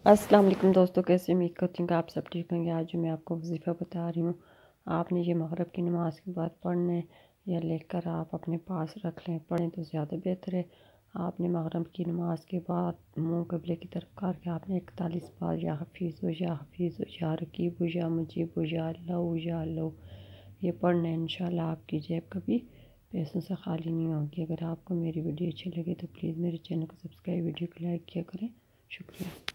अस्सलाम वालेकुम दोस्तों, कैसे उम्मीद करती हूँ कि आप सब ठीक होंगे। आज जो मैं आपको वजीफ़ा बता रही हूँ, आपने ये मगरिब की नमाज़ के बाद पढ़ने या लेकर आप अपने पास रख लें, पढ़ें तो ज़्यादा बेहतर है। आपने मगरिब की नमाज के बाद मुँह क़िबले की तरफ करके आपने 41 बार या हफ़ीज़ या हफ़ीज़ या रकीब या मुजीब या अल्लाह ये पढ़ना है। इंशाल्लाह आपकी जेब कभी पैसों से खाली नहीं होगी। अगर आपको मेरी वीडियो अच्छी लगे तो प्लीज़ मेरे चैनल को सब्सक्राइब, वीडियो को लाइक किया करें। शुक्रिया।